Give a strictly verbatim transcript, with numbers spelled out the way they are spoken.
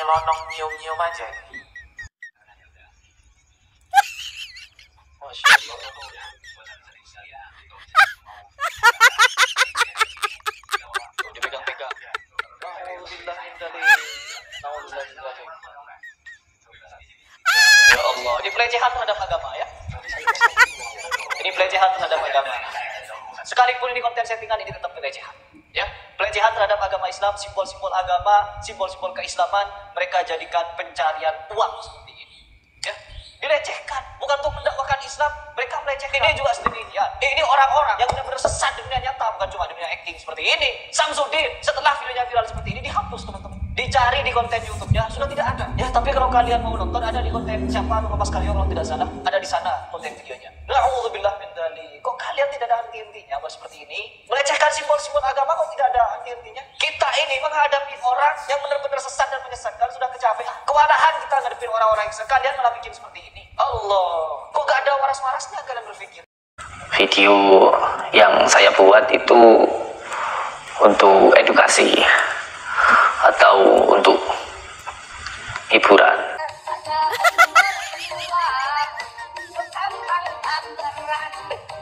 nyelonong nyium-nyium aja. Masya Allah. Tuh, dipegang-pegang. Alhamdulillah min dzalik. Alhamdulillah min dzalik. Ya Allah, ini pelecehan terhadap agama ya. Ini pelecehan terhadap agama. Sekalipun ini konten settingan, ini tetap pelecehan. Ya, pelecehan terhadap agama Islam, simbol-simbol agama, simbol-simbol keislaman, mereka jadikan pencarian uang seperti ini. Ya, dilecehkan, bukan untuk mendakwakan Islam, mereka melecehkan. Ini juga sendirian. Eh, ini orang-orang yang benar-benar sesat dunia nyata, bukan cuma dunia acting seperti ini. Samsudin, setelah videonya viral seperti ini, dihapus teman-teman. Dicari di konten YouTube-nya, sudah tidak ada. Ya, tapi kalau kalian mau nonton, ada di konten siapa, lupa pas kalian kalau tidak salah, ada di sana konten videonya. Na'udzubillah min dzalik. Kok kalian tidak ada henti-hentinya buat seperti ini? Melecehkan simbol-simbol agama kok tidak ada henti-hentinya? Kita ini menghadapi orang yang benar-benar sesat dan menyesatkan, sudah kecapean. Kewalahan kita ngadepin orang-orang yang sesat, kalian malah bikin seperti ini. Allah, kok gak ada waras-warasnya kalian berpikir? Video yang saya buat itu untuk edukasi atau untuk hiburan. Ada